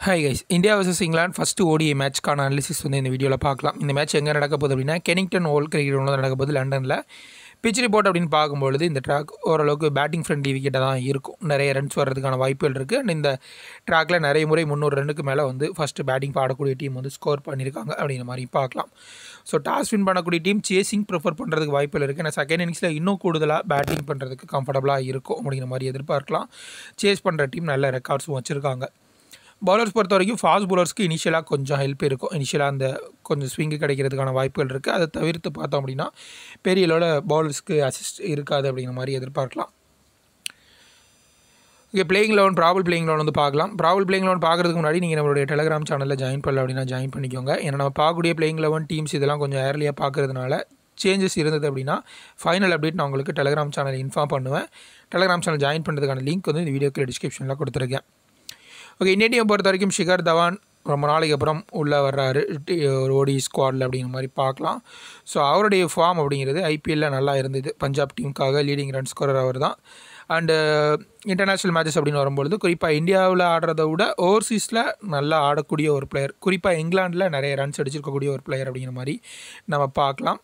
Hi guys, India vs England first ODI match கான analysis வந்து இந்த வீடியோவில் பார்க்கலாம். இந்த மேட்ச் எங்கே நடக்க போகுது அப்படின்னா கெனிங்டன் ஓல் கிரிக்கெட் ஒன்று நடக்க போகுது லண்டனில். பிச் ரிப்போர்ட் அப்படின்னு பார்க்கும்பொழுது இந்த ட்ராக் ஓரளவுக்கு பேட்டிங் ஃப்ரெண்ட்லி விக்கெட்டாக தான் இருக்கும். நிறைய ரன்ஸ் வர்றதுக்கான வாய்ப்புகள் இருக்குது. அண்ட் இந்த ட்ராக்கில் நிறைய முறை 300 ரன்னுக்கு மேலே வந்து ஃபஸ்ட்டு பேட்டிங் ஆடக்கூடிய டீம் வந்து ஸ்கோர் பண்ணியிருக்காங்க அப்படிங்கிற மாதிரி பார்க்கலாம். ஸோ டாஸ் வின் பண்ணக்கூடிய டீம் சேசிங் ப்ரிஃபர் பண்ணுறதுக்கு வாய்ப்புகள் இருக்குது. ஏன்னா செகண்ட் இன்னிங்ஸில் இன்னும் கூடுதலாக பேட்டிங் பண்ணுறதுக்கு கம்ஃபர்டபுளாக இருக்கும் அப்படிங்கிற மாதிரி எதிர்பார்க்கலாம். சேஸ் பண்ணுற டீம் நல்ல ரெக்கார்ட்ஸும் வச்சுருக்காங்க. பவுலர்ஸ் பொறுத்த வரைக்கும் ஃபாஸ்ட் பவுலர்ஸ்க்கு இனிஷியலாக கொஞ்சம் ஹெல்ப் இருக்கும். இனிஷியலாக அந்த கொஞ்சம் ஸ்விங்கு கிடைக்கிறதுக்கான வாய்ப்புகள் இருக்குது. அதை தவிர்த்து பார்த்தோம் அப்படின்னா பெரிய அளவில் பவுலர்ஸ்க்கு அசிஸ்ட் இருக்காது அப்படிங்கிற மாதிரி எதிர்பார்க்கலாம். ஓகே, பிளேயிங் 11 ப்ராபல் பிளேயிங் 11 வந்து பார்க்கலாம். ப்ராபல் பிளேயிங் 11 பார்க்குறதுக்கு முன்னாடி நீங்கள் நம்மளுடைய டெலிகிராம் சேனலில் ஜாயின் பண்ணல அப்படின்னா ஜாயின் பண்ணிக்கோங்க. ஏன்னா நம்ம பார்க்கக்கூடிய பிளேயிங் 11 டீம்ஸ் இதெல்லாம் கொஞ்சம் ஏர்லியாக பார்க்குறதுனால சேஞ்சஸ் இருந்தது அப்படின்னா ஃபைனல் அப்டேட் நான் உங்களுக்கு டெலிகிராம் சேனல் இன்ஃபார்ம் பண்ணுவேன். டெலிகிராம் சேனல் ஜாயின் பண்ணுறதுக்கான லிங்க் வந்து இந்த வீடியோக்கு டிஸ்கிரிப்ஷனில் கொடுத்துருக்கேன். ஓகே, இந்திய டீமை பொறுத்த வரைக்கும் ஷிகர் தவான் ரொம்ப நாளைக்கு அப்புறம் உள்ளே வர்றாரு ஒரு ஓடி ஸ்குவாடில் அப்படிங்கிற மாதிரி பார்க்கலாம். ஸோ அவருடைய ஃபார்ம் அப்படிங்கிறது ஐபிஎல்லில் நல்லா இருந்தது. பஞ்சாப் டீமுக்காக லீடிங் ரன் ஸ்கோரர் அவர் தான். அண்டு இன்டர்நேஷ்னல் மேட்சஸ் அப்படின்னு வரும்பொழுது குறிப்பாக இந்தியாவில் ஆடுறத விட ஓவர்சீஸில் நல்லா ஆடக்கூடிய ஒரு பிளேயர், குறிப்பாக இங்கிலாண்டில் நிறைய ரன்ஸ் அடிச்சிருக்கக்கூடிய ஒரு பிளேயர் அப்படிங்கிற மாதிரி நம்ம பார்க்கலாம்.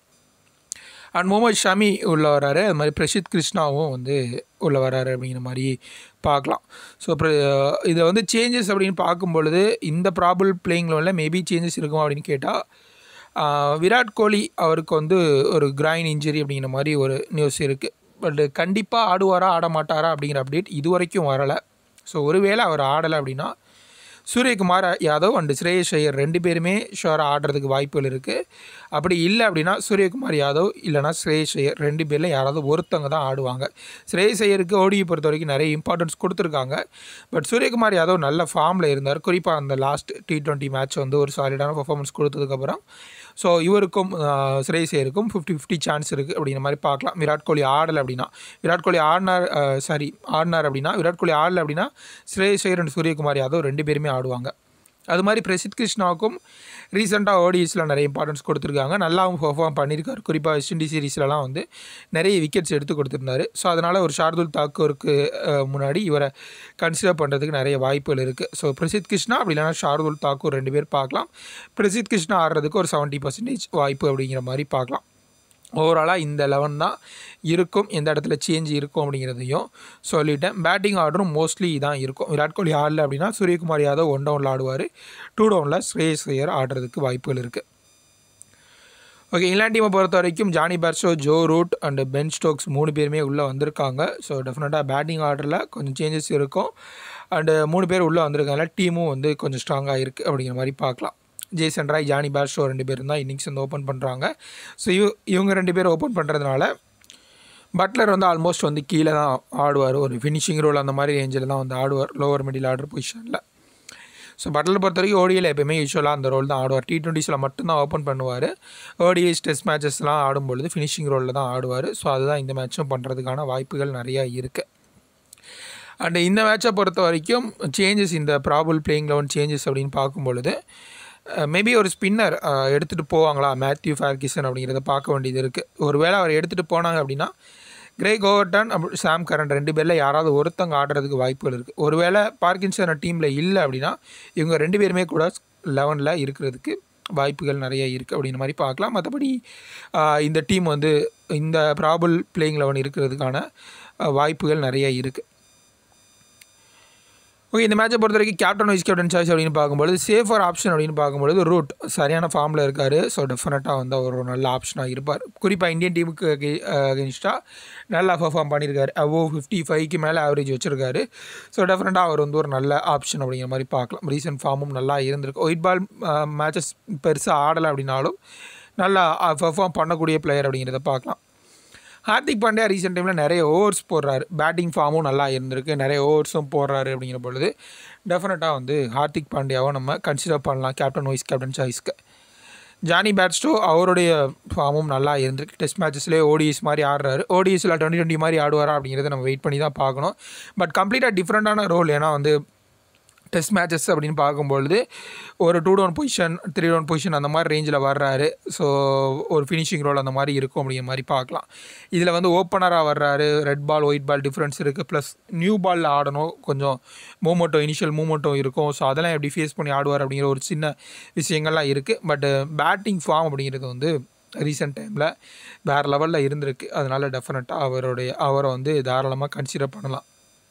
அண்ட் முகமது ஷமி உள்ளே வராரு, அது மாதிரி பிரசித் கிருஷ்ணாவும் வந்து உள்ளே வராரு அப்படிங்கிற மாதிரி பார்க்கலாம். ஸோ இதை வந்து சேஞ்சஸ் அப்படின்னு பார்க்கும்பொழுது இந்த ப்ராபல் பிளேயிங் லெவலில் மேபி சேஞ்சஸ் இருக்கும் அப்படின்னு கேட்டால் விராட் கோலி அவருக்கு வந்து ஒரு கிரைன் இன்ஜுரி அப்படிங்கிற மாதிரி ஒரு நியூஸ் இருக்குது. பட் கண்டிப்பாக ஆடுவாரா ஆட மாட்டாரா அப்படிங்கிற அப்டேட் இது வரைக்கும் வரலை. ஸோ ஒருவேளை அவர் ஆடலை அப்படின்னா சூரியகுமார் யாதவ் அண்டு ஸ்ரேயஸ் ஐயர் 2 பேருமே ஷோராக ஆடுறதுக்கு வாய்ப்புகள் இருக்குது. அப்படி இல்லை அப்படின்னா சூரியகுமார் யாதவ் இல்லைனா ஸ்ரேயஸ் ஐயர் 2 பேரில் யாராவது ஒருத்தவங்க தான் ஆடுவாங்க. ஸ்ரேயஸ் ஐயருக்கு ஓடியை பொறுத்த வரைக்கும் நிறைய இம்பார்ட்டன்ஸ் கொடுத்துருக்காங்க. பட் சூரியகுமார் யாதவ் நல்ல ஃபார்மில் இருந்தார். குறிப்பாக அந்த லாஸ்ட் T20 மேட்ச் வந்து ஒரு சாலிடான பர்ஃபார்மன்ஸ் கொடுத்ததுக்கப்புறம் ஸோ இவருக்கும் ஸ்ரேயஸ் ஐயருக்கும் 50-50 சான்ஸ் இருக்குது அப்படிங்கிற மாதிரி பார்க்கலாம். விராட் கோலி ஆடலை அப்படின்னா விராட் கோலி ஆடினார் அப்படின்னா விராட் கோலி ஆடலை அப்படின்னா ஸ்ரேயஸ் ஐயர் அண்ட் சூரியகுமார் யாதவ் 2 பேருமே ஆடுவாங்க. அது மாதிரி பிரசித் கிருஷ்ணாவுக்கும் ரீசெண்டாக ஓடிஎஸில் நிறைய இம்பார்ட்டன்ஸ் கொடுத்துருக்காங்க. நல்லாவும் பெர்ஃபார்ம் பண்ணியிருக்காரு. குறிப்பாக வெஸ்ட் இண்டீஸ் சீரீஸ்லலாம் வந்து நிறைய விக்கெட்ஸ் எடுத்து கொடுத்துருந்தாரு. ஸோ அதனால் ஒரு ஷார்துல் தாக்கூருக்கு முன்னாடி இவரை கன்சிடர் பண்ணுறதுக்கு நிறைய வாய்ப்புகள் இருக்குது. ஸோ பிரசித் கிருஷ்ணா அப்படி இல்லைனா ஷார்துல் தாக்கூர் 2 பேர் பார்க்கலாம். பிரசித் கிருஷ்ணா ஆடுறதுக்கு ஒரு 70% வாய்ப்பு அப்படிங்கிற மாதிரி பார்க்கலாம். ஓவராலாக இந்த 11 தான் இருக்கும். எந்த இடத்துல சேஞ்ச் இருக்கும் அப்படிங்கிறதையும் சொல்லிட்டேன். பேட்டிங் ஆர்டரும் மோஸ்ட்லி தான் இருக்கும். விராட் கோலி ஆடல அப்படின்னா சூரியகுமார் யாதவ் 1 டவுனில் ஆடுவார். 2 டவுனில் ஸ்ரேயஸ் ஐயர் ஆடுறதுக்கு வாய்ப்புகள் இருக்குது. ஓகே, இங்கிலாந்து டீமை பொறுத்த வரைக்கும் Jonny Bairstow, Joe Root and Ben Stokes 3 பேருமே உள்ளே வந்திருக்காங்க. ஸோ டெஃபினட்டாக பேட்டிங் ஆர்டரில் கொஞ்சம் சேஞ்சஸ் இருக்கும். அண்டு 3 பேர் உள்ளே வந்திருக்காங்க. டீமும் வந்து கொஞ்சம் ஸ்ட்ராங்காக இருக்குது அப்படிங்கிற மாதிரி பார்க்கலாம். ஜேசன் ராய், ஜானி பேர்ஸ்டோ 2 பேரும் தான் இன்னிங்ஸ் வந்து ஓப்பன் பண்ணுறாங்க. ஸோ இவங்க 2 பேர் ஓப்பன் பண்ணுறதுனால பட்லர் வந்து ஆல்மோஸ்ட் வந்து கீழே தான் ஆடுவார். ஒரு ஃபினிஷிங் ரோல் அந்த மாதிரி ரேஞ்சில் தான் வந்து ஆடுவார், லோவர் மிடில் ஆர்டர் பொசிஷனில். ஸோ பட்லர் பொறுத்த வரைக்கும் ஓடியில் எப்போயுமே யூஸ்வலாக அந்த ரோல் தான் ஆடுவார். T20s மட்டும்தான் ஓப்பன் பண்ணுவார். ODIs டெஸ்ட் மேட்சஸ்லாம் ஆடும்பொழுது ஃபினிஷிங் ரோலில் தான் ஆடுவார். ஸோ அதுதான் இந்த மேட்சும் பண்ணுறதுக்கான வாய்ப்புகள் நிறையா இருக்குது. அண்டு இந்த மேட்சை பொறுத்த வரைக்கும் சேஞ்சஸ், இந்த ப்ராபல் பிளேயிங் 11 சேஞ்சஸ் அப்படின்னு பார்க்கும்பொழுது மேபி ஒரு ஸ்பின்னர் எடுத்துகிட்டு போவாங்களா, மேத்யூ ஃபேர்கிசன் அப்படிங்கிறத பார்க்க வேண்டியது இருக்குது. ஒருவேளை அவர் எடுத்துகிட்டு போனாங்க அப்படின்னா கிரேக் ஓவர்டன் சாம் கரன் 2 பேரில் யாராவது ஒருத்தங்க ஆடுறதுக்கு வாய்ப்புகள் இருக்குது. ஒருவேளை பார்க்கின்சன் டீமில் இல்லை அப்படின்னா இவங்க 2 பேருமே கூட 11ல் இருக்கிறதுக்கு வாய்ப்புகள் நிறைய இருக்குது அப்படிங்கிற மாதிரி பார்க்கலாம். மற்றபடி இந்த டீம் வந்து இந்த ப்ராபல் பிளேயிங் 11 இருக்கிறதுக்கான வாய்ப்புகள் நிறைய இருக்குது. ஓகே, இந்த மேட்சை பொறுத்த வரைக்கும் கேப்டன் வைஸ் கேப்டன் சாய்ஸ் அப்படின்னு பார்க்கும்போது சேஃபர் ஆப்ஷன் அப்படின்னு பார்க்கும்போது ரூட் சரியான ஃபார்மில் இருக்கார். ஸோ டெஃபினட்டாக வந்து அவர் ஒரு நல்ல ஆப்ஷனாக இருப்பார். குறிப்பாக இந்தியன் டீமுக்கு அகென்ஸ்டாக நல்லா பர்ஃபார்ம் பண்ணியிருக்காரு. அபோவ் 55க்கு மேலே ஆவரேஜ் வச்சுருக்காரு. ஸோ டெஃபினட்டாக அவர் வந்து ஒரு நல்ல ஆப்ஷன் அப்படிங்கிற மாதிரி பார்க்கலாம். ரீசன்ட் ஃபார்மும் நல்லா இருந்திருக்கு. ஒயிட் பால் மேட்சஸ் பெருசாக ஆடலை அப்படின்னாலும் நல்லா பர்ஃபார்ம் பண்ணக்கூடிய பிளேயர் அப்படிங்கிறத பார்க்கலாம். ஹார்திக் பாண்டியா ரீசெண்ட் டைமில் நிறைய ஓவர்ஸ் போடுறாரு. பேட்டிங் ஃபார்மும் நல்லா இருந்திருக்கு. நிறைய ஓவர்ஸும் போடுறாரு அப்படிங்கிற பொழுது டெஃபினட்டாக வந்து ஹார்திக் பாண்டியாவை நம்ம கன்சிடர் பண்ணலாம் கேப்டன் வைஸ் கேப்டன் சாய்ஸ்க்கு. ஜானி பேர்ஸ்டோ அவருடைய ஃபார்மும் நல்லா இருந்திருக்கு. டெஸ்ட் மேட்சஸ்லேயே ODIs மாதிரி ஆடுறாரு. ODIஸில் 2020 மாதிரி ஆடுவாரா அப்படிங்கிறத நம்ம வெயிட் பண்ணி தான் பார்க்கணும். பட் கம்ப்ளீட்டாக டிஃப்ரெண்ட்டான ரோல். ஏன்னா வந்து டெஸ்ட் மேட்சஸ் அப்படின்னு பார்க்கும்பொழுது ஒரு 2 டவுன் பொசிஷன் 3 டவுன் பொசிஷன் அந்த மாதிரி ரேஞ்சில் வர்றாரு. ஸோ ஒரு ஃபினிஷிங் ரோல் அந்த மாதிரி இருக்கும் அப்படிங்கிற மாதிரி பார்க்கலாம். இதில் வந்து ஓப்பனராக வர்றாரு. Red ball white ball difference இருக்குது. ப்ளஸ் நியூ பாலில் ஆடணும், கொஞ்சம் இனிஷியல் மூமெண்ட்டும் இருக்கும். ஸோ அதெல்லாம் எப்படி ஃபேஸ் பண்ணி ஆடுவார் அப்படிங்கிற ஒரு சின்ன விஷயங்கள்லாம் இருக்குது. பட் பேட்டிங் ஃபார்ம் அப்படிங்கிறது வந்து ரீசெண்ட் டைமில் வேறு லெவலில் இருந்திருக்கு. அதனால் டெஃபினட்டாக அவரை வந்து தாராளமாக கன்சிடர் பண்ணலாம்.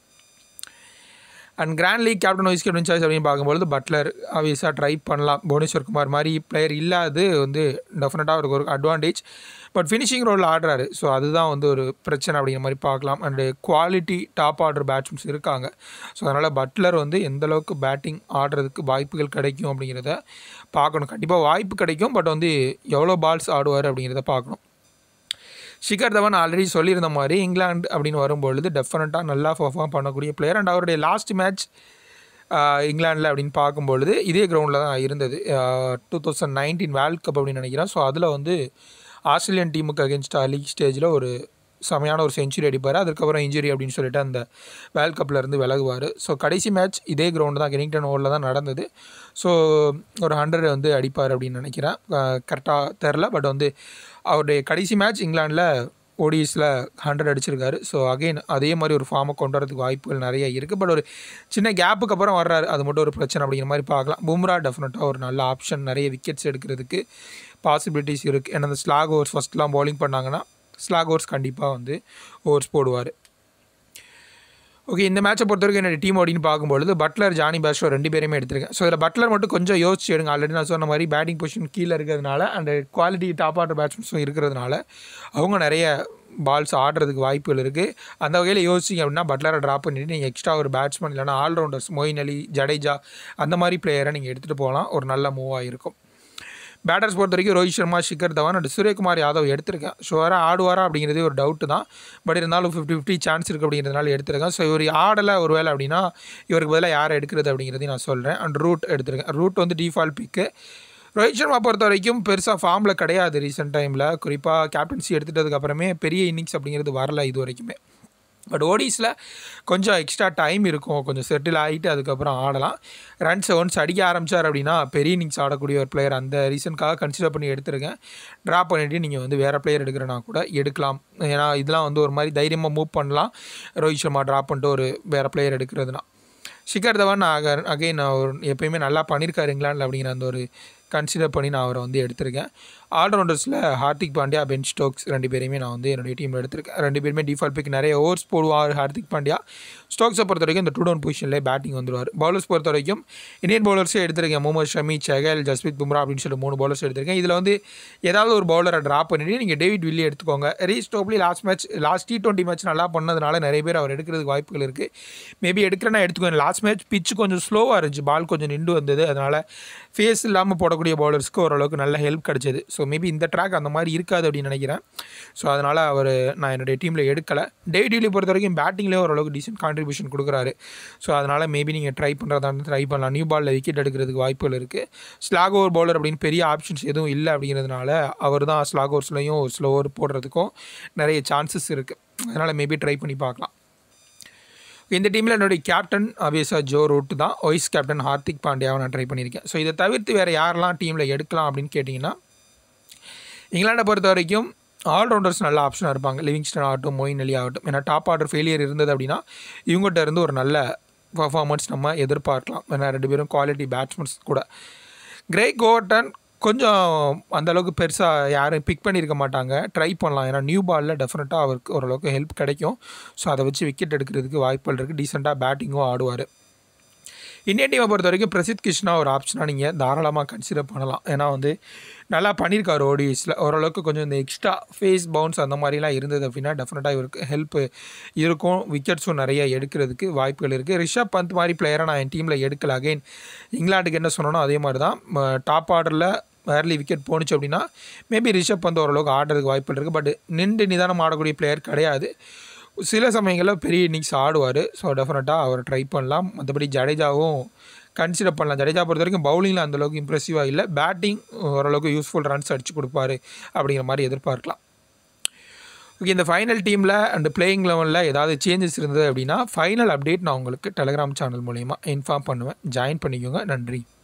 And grand league captain vice captain choice அப்படின்னு பார்க்கும்போது பட்லர் ஆப்வியஸாக ட்ரை பண்ணலாம். புவனேஸ்வர் குமார் மாதிரி பிளேயர் இல்லாது வந்து டெஃபினட்டாக அவருக்கு ஒரு அட்வான்டேஜ். பட் ஃபினிஷிங் ரோலில் ஆடுறாரு. ஸோ அதுதான் வந்து ஒரு பிரச்சனை அப்படிங்கிற மாதிரி பார்க்கலாம். And quality top order batsmen இருக்காங்க. ஸோ அதனால் பட்லர் வந்து எந்தளவுக்கு பேட்டிங் ஆடுறதுக்கு வாய்ப்புகள் கிடைக்கும் அப்படிங்கிறத பார்க்கணும். கண்டிப்பாக வாய்ப்பு கிடைக்கும். பட் வந்து எவ்வளோ பால்ஸ் ஆடுவார் அப்படிங்கிறத பார்க்கணும். ஷிகர் தவன் ஆல்ரெடி சொல்லியிருந்த மாதிரி இங்கிலாந்து அப்படின்னு வரும்பொழுது டெஃபினட்டாக நல்லா பர்ஃபார்ம் பண்ணக்கூடிய பிளேயர். அண்ட் அவருடைய லாஸ்ட் மேட்ச் இங்கிலாண்டில் அப்படின்னு பார்க்கும்பொழுது இதே கிரவுண்டில் தான் இருந்தது. 2019 வேர்ல்ட் கப் அப்படின்னு நினைக்கிறேன். ஸோ அதில் வந்து ஆஸ்திரேலியன் டீமுக்கு அகேன்ஸ்டாக லீக் ஸ்டேஜில் ஒரு செமையான ஒரு செஞ்சுரி அடிப்பார். அதுக்கப்புறம் இன்ஜுரி அப்படின்னு சொல்லிட்டு அந்த வேர்ல்ட் கப்லேருந்து விலகுவார். ஸோ கடைசி மேட்ச் இதே கிரவுண்டு தான், கெனிங்டன் ஓவரில் தான் நடந்தது. ஸோ ஒரு 100 வந்து அடிப்பார் அப்படின்னு நினைக்கிறேன். கரெக்டாக தெரில. பட் வந்து அவருடைய கடைசி மேட்ச் இங்கிலாண்டில் ஓடிஎஸில் 100 அடிச்சிருக்காரு. ஸோ அகெயின் அதே மாதிரி ஒரு ஃபார்மை கொண்டு வரதுக்கு வாய்ப்புகள் நிறைய இருக்குது. பட் ஒரு சின்ன கேப்புக்கு அப்புறம் வர்றாரு, அது மட்டும் ஒரு பிரச்சனை அப்படிங்கிற மாதிரி பார்க்கலாம். பும்ரா டெஃபினட்டாக ஒரு நல்ல ஆப்ஷன், நிறைய விக்கெட்ஸ் எடுக்கிறதுக்கு பாசிபிலிட்டிஸ் இருக்குது. ஏன்னா அந்த ஸ்லாக் ஓவர்ஸ் ஃபஸ்ட்லாம் பவுலிங் பண்ணாங்கன்னா ஸ்லாக் ஓவர்ஸ் கண்டிப்பாக வந்து ஓவர்ஸ் போடுவார். ஓகே, இந்த மேட்சை பொறுத்த வரைக்கும் என்னோடய டீம் அப்படின்னு பார்க்கும்பொழுது பட்லர் ஜானி பேஸ்டோ 2 பேருமே எடுத்திருக்கேன். ஸோ இதில் பட்லர் மட்டும் கொஞ்சம் யோசிச்சு எடுங்க. ஆல்ரெடி நான் சொன்ன மாதிரி பேட்டிங் பொசிஷன் கீழே இருக்கிறதுனால அண்ட் குவாலிட்டி டாப் ஆர்டர் பேட்ஸ்மேன்ஸும் இருக்கிறதுனால அவங்க நிறைய பால்ஸ் ஆடுறதுக்கு வாய்ப்புகள் இருக்குது. அந்த வகையில் யோசிச்சிங்க அப்படின்னா பட்லரை ட்ராப் பண்ணிவிட்டு நீங்கள் எக்ஸ்ட்ரா ஒரு பேட்ஸ்மேன் இல்லைனா ஆல்ரவுண்டர்ஸ் மொயின் அலி, ஜடேஜா அந்த மாதிரி பிளேயரை நீங்கள் எடுத்துகிட்டு போகலாம். ஒரு நல்ல மூவாக இருக்கும். பேட்டர்ஸ் பொறுத்த வரைக்கும் ரோஹித் சர்மா, ஷிகர் தவான் அண்ட் சூரியகுமார் யாதவ் எடுத்திருக்கேன். ஷுவராக ஆடுவாரா அப்படிங்கிறதே ஒரு டவுட்டு தான். பட் இருந்தாலும் 50-50 சான்ஸ் இருக்குது அப்படிங்கிறதுனால எடுத்திருக்கேன். ஸோ இவர் ஆடலை ஒரு வேலை அப்படின்னா இவருக்கு பதிலாக யாரை எடுக்கிறது அப்படிங்கிறதையும் நான் சொல்கிறேன். அண்ட் ரூட் எடுத்திருக்கேன். ரூட் வந்து டிஃபால்ட் பிக்கு. ரோஹித் சர்மா பொறுத்த வரைக்கும் பெருசாக ஃபார்மில் கிடையாது ரீசெண்ட் டைமில். குறிப்பாக கேப்டன்சி எடுத்துட்டதுக்கப்புறமே பெரிய இன்னிங்ஸ் அப்படிங்கிறது வரல இது வரைக்குமே. பட் ஓடிஸில் கொஞ்சம் எக்ஸ்ட்ரா டைம் இருக்கும், கொஞ்சம் செட்டில் ஆகிட்டு அதுக்கப்புறம் ஆடலாம். ரன்ஸ் ஒன்ஸ் அடிக்க ஆரம்பித்தார் அப்படின்னா பெரிய இன்னிங்ஸ் ஆடக்கூடிய ஒரு பிளேயர். அந்த ரீசனுக்காக கன்சிடர் பண்ணி எடுத்துருக்கேன். ட்ராப் பண்ணிவிட்டு நீங்கள் வந்து வேறு பிளேயர் எடுக்கிறனா கூட எடுக்கலாம். ஏன்னா இதெல்லாம் வந்து ஒரு மாதிரி தைரியமாக மூவ் பண்ணலாம். ரோஹித் சர்மா ட்ராப் பண்ணிட்டு ஒரு வேறு பிளேயர் எடுக்கிறதுனா. ஷிகர் தவான் அகைன் அவர் எப்பயுமே நல்லா பண்ணியிருக்காரு இங்கிலாண்டில் அப்படிங்கிற அந்த ஒரு கன்சிடர் பண்ணி நான் அவரை வந்து எடுத்திருக்கேன். ஆல்ரவுண்டர்ஸில் ஹார்திக் பாண்டியா, பென் ஸ்டோக்ஸ் 2 பேரையுமே நான் வந்து என்னுடைய டீமில் எடுத்திருக்கேன். 2 பேருமே டிஃபால்ட் பிக், நிறைய ஓவர்ஸ் போடுவார் ஹார்திக் பாண்டியா. ஸ்டோக்ஸை பொறுத்த வரைக்கும் இந்த 2 டவுன் பொசிஷனில் பேட்டிங் வந்துடுவார். பவுலர்ஸ் பொறுத்த வரைக்கும் இந்தியன் பவுலர்ஸே எடுத்திருக்கேன். முகமது ஷமி, செகல், ஜஸ்பிரித் பும்ரா அப்படின்னு சொல்லிட்டு 3 பவுலர்ஸ் எடுத்திருக்கேன். இதில் வந்து ஏதாவது ஒரு பவுலரை ட்ராப் பண்ணிவிட்டு நீங்கள் டேவிட் வில்லி எடுத்துக்கோங்க. Raise Topley last T20 match நல்லா பண்ணதுனால நிறைய பேர் அவர் எடுக்கிறதுக்கு வாய்ப்புகள் இருக்குது. மேபி எடுக்கிறேன்னா எடுத்துக்கோங்க. லாஸ்ட் மேட்ச் பிச்சு கொஞ்சம் ஸ்லோவாக இருந்துச்சு, பால் கொஞ்சம் நின்று வந்தது. அதனால் ஃபேஸ் இல்லாமல் போடக்கூடிய பவுலர்ஸ்க்கு ஓரளவுக்கு நல்ல ஹெல்ப் கிடச்சிது. ஸோ மேபி இந்த ட்ராக் அந்த மாதிரி இருக்காது அப்படின்னு நினைக்கிறேன். ஸோ அதனால் நான் என்னுடைய டீமில் எடுக்கலை. டேவிட் வில்லி பொறுத்த வரைக்கும் பேட்டிங்லேயே ஓரளவுக்கு டீசென்ட் கான்ட்ரிபியூஷன் கொடுக்குறாரு. ஸோ அதனால் மேபி நீங்கள் ட்ரை பண்ணுறதா பண்ணலாம். நியூ பாலில் விக்கெட் எடுக்கிறதுக்கு வாய்ப்புகள் இருக்குது. ஸ்லாக் ஓவர் பவுலர் அப்படின்னு பெரிய ஆப்ஷன்ஸ் எதுவும் இல்லை அப்படிங்கிறதுனால அவர் தான் ஸ்லாக் ஓவர்ஸ்லையும் ஸ்லோ ஓவர் போடுறதுக்கும் நிறைய சான்சஸ் இருக்குது. அதனால் மேபி ட்ரை பண்ணி பார்க்கலாம். இந்த டீமில் என்னுடைய கேப்டன் ஆப்வியஸாக ஜோ ரூட் தான். வைஸ் கேப்டன் ஹார்திக் பாண்டியாவை நான் ட்ரை பண்ணியிருக்கேன். ஸோ இதை தவிர்த்து வேறு யாரெல்லாம் டீமில் எடுக்கலாம் அப்படின்னு கேட்டிங்கன்னா, இங்கிலாண்டை பொறுத்த வரைக்கும் ஆல்ரவுண்டர்ஸ் நல்ல ஆப்ஷனாக இருப்பாங்க. லிவிங்ஸ்டன் ஆகட்டும், மொயின் அலி ஆகட்டும். ஏன்னா டாப் ஆர்டர் ஃபெயிலியர் இருந்தது அப்படின்னா இவங்ககிட்ட இருந்து ஒரு நல்ல பர்ஃபார்மன்ஸ் நம்ம எதிர்பார்க்கலாம். ஏன்னா 2 பேரும் குவாலிட்டி பேட்ஸ்மேன்ஸ் கூட. கிரேக் ஓவர்டன் கொஞ்சம் அந்தளவுக்கு பெருசாக யாரும் பிக் பண்ணியிருக்க மாட்டாங்க. ட்ரை பண்ணலாம். ஏன்னா நியூ பாலில் டெஃபினட்டாக அவருக்கு ஓரளவுக்கு ஹெல்ப் கிடைக்கும். ஸோ அதை வச்சு விக்கெட் எடுக்கிறதுக்கு வாய்ப்புகள் இருக்குது. டீசெண்டாக பேட்டிங்கும் ஆடுவார். இந்தியன் டீமை பொறுத்த வரைக்கும் பிரசித் கிருஷ்ணா ஒரு ஆப்ஷனாக நீங்கள் தாராளமாக கன்சிடர் பண்ணலாம். ஏன்னா வந்து நல்லா பண்ணியிருக்காரு ஓடிஎஸில். ஓரளவுக்கு கொஞ்சம் இந்த எக்ஸ்ட்ரா ஃபேஸ் பவுன்ஸ் அந்த மாதிரிலாம் இருந்தது அப்படின்னா டெஃபினட்டாக இவருக்கு ஹெல்ப் இருக்கும். விக்கெட்ஸும் நிறைய எடுக்கிறதுக்கு வாய்ப்புகள் இருக்குது. ரிஷப் பந்த் மாதிரி பிளேயரை நான் என் டீமில் எடுக்கல. அகைன் இங்கிலாந்துக்கு என்ன சொன்னோன்னா அதே மாதிரி தான். டாப் ஆர்டரில் வேர்லி விக்கெட் போணுச்சு அப்படின்னா மேபி ரிஷப் பந்த் ஓரளவுக்கு ஆடுறதுக்கு வாய்ப்புகள் இருக்குது. பட் நின்று நிதானம் ஆடக்கூடிய பிளேயர் கிடையாது. சில சமயங்களில் பெரிய இன்னிங்ஸ் ஆடுவார். ஸோ டெஃபினட்டாக அவர் ட்ரை பண்ணலாம். மற்றபடி ஜடேஜாவும் கன்சிடர் பண்ணலாம். ஜடேஜா பொறுத்த வரைக்கும் பவுலிங்கில் அந்தளவுக்கு இம்ப்ரெசிவாக இல்லை. பேட்டிங் ஓரளவுக்கு யூஸ்ஃபுல் ரன்ஸ் அடித்து கொடுப்பாரு அப்படிங்கிற மாதிரி எதிர்பார்க்கலாம். ஓகே, இந்த ஃபைனல் டீமில் அண்ட் பிளேயிங் லெவலில் ஏதாவது சேஞ்சஸ் இருந்தது அப்படின்னா ஃபைனல் அப்டேட் நான் உங்களுக்கு டெலகிராம் சேனல் மூலிமா இன்ஃபார்ம் பண்ணுவேன். ஜாயின் பண்ணிக்கோங்க. நன்றி.